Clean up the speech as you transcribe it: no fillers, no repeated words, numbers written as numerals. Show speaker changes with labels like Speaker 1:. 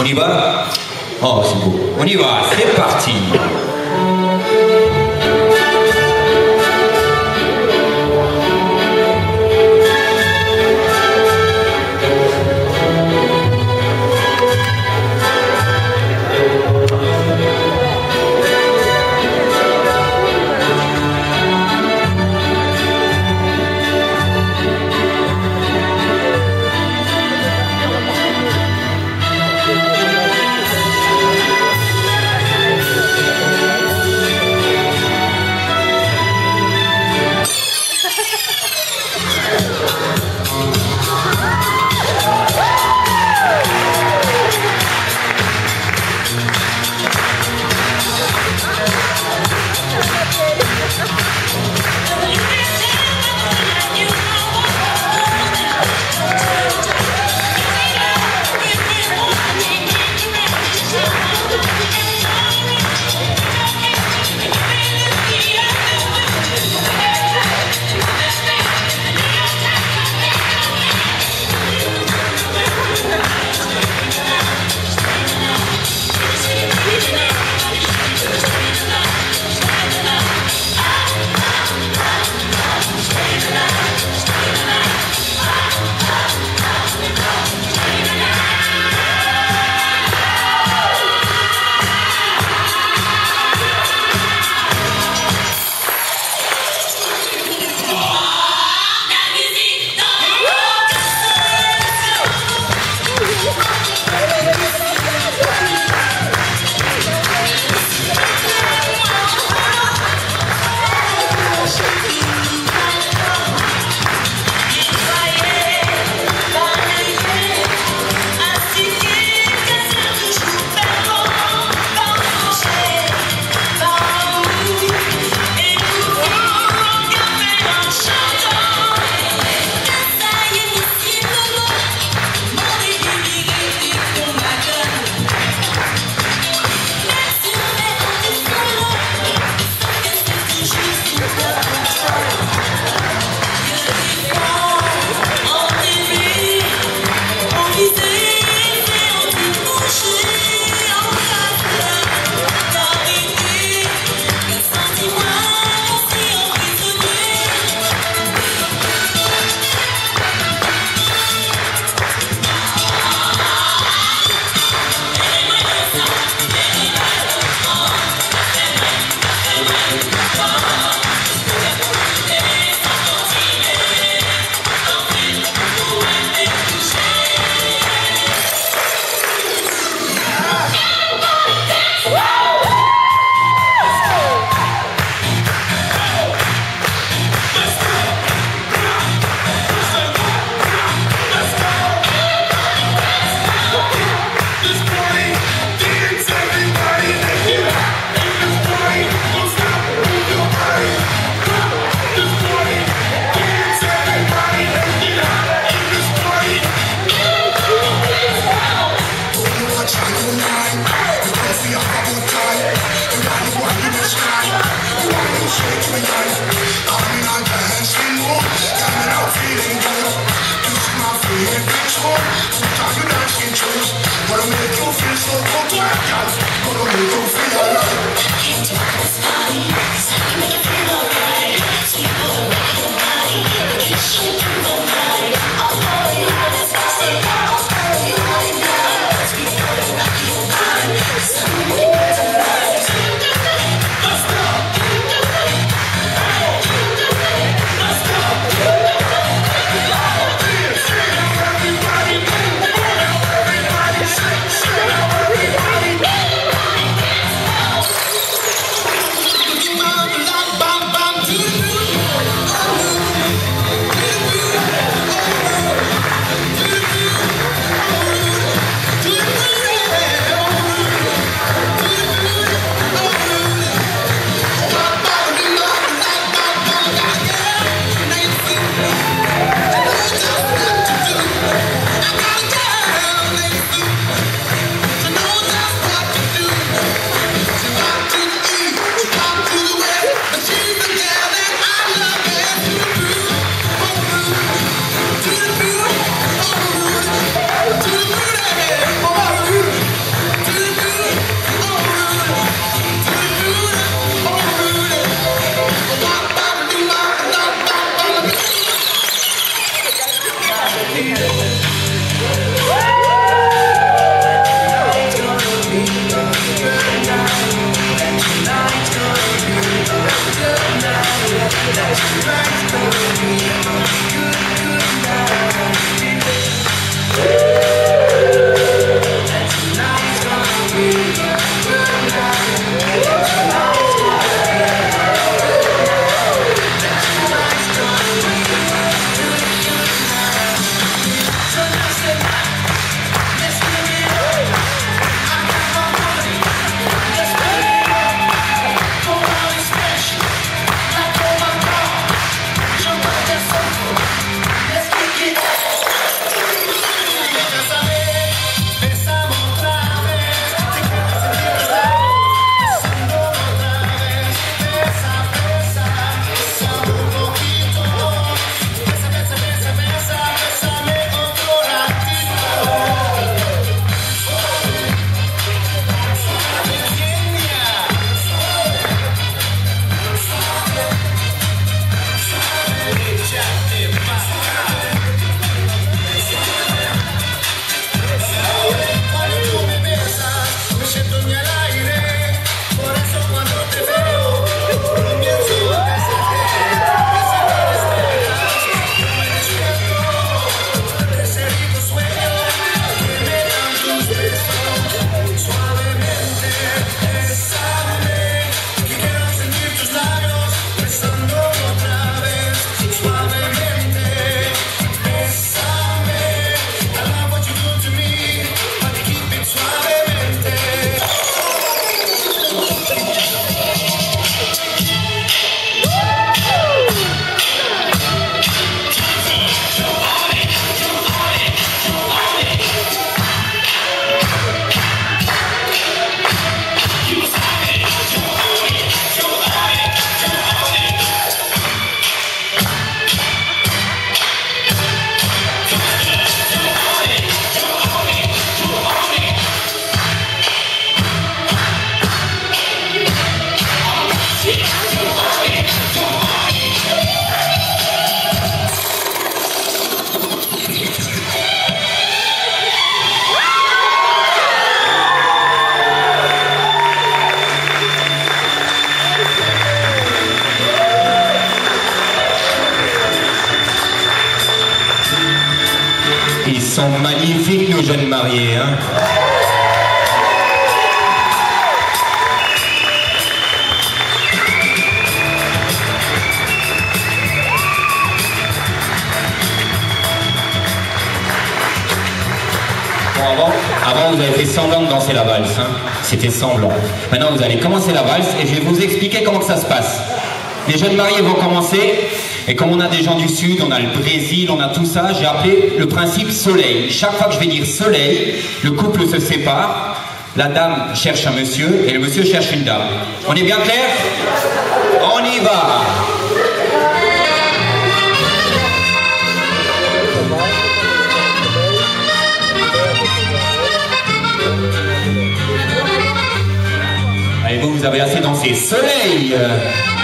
Speaker 1: On y va? Oh, c'est beau. On y va, c'est parti. sont magnifiques, nos jeunes mariés, hein. Bon, avant, vous avez fait semblant de danser la valse, hein. C'était semblant. Maintenant, vous allez commencer la valse et je vais vous expliquer comment que ça se passe. Les jeunes mariés vont commencer, et comme on a des gens du Sud, on a le Brésil, on a tout ça, j'ai appelé le principe soleil. Chaque fois que je vais dire soleil, le couple se sépare, la dame cherche un monsieur, et le monsieur cherche une dame. On est bien clair? On y va! Allez, vous avez assez dansé. Soleil!